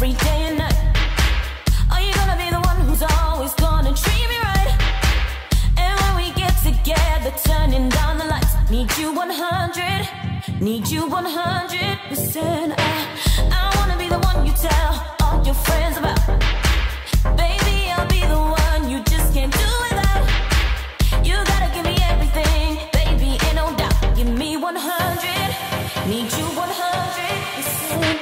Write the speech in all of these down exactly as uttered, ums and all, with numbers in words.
every day and night? Are you gonna be the one who's always gonna treat me right? And when we get together, turning down the lights, need you one hundred, need you one hundred percent. I, I wanna be the one you tell all your friends about. Baby, I'll be the one you just can't do without. You gotta give me everything, baby, ain't no doubt. Give me one hundred, need you one hundred percent.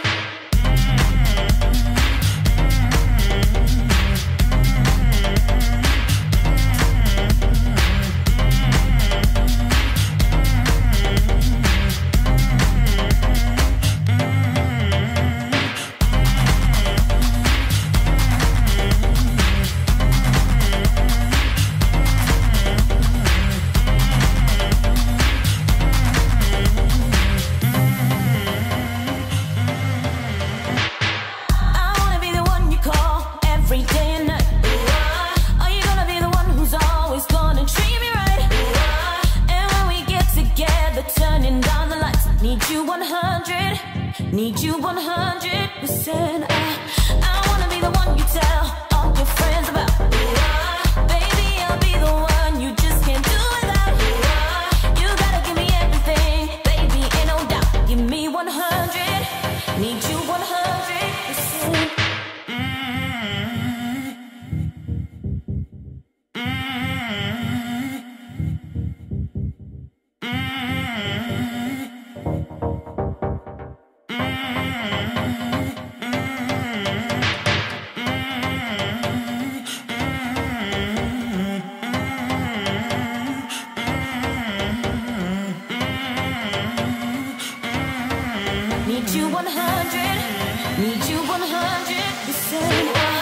Need you one hundred percent. I, I wanna be the one you tell all your friends about. Baby, I'll be the one you just can't do without. You gotta give me everything, baby, ain't no doubt. Give me one hundred, need you one hundred percent. Need you one hundred, need you one hundred percent.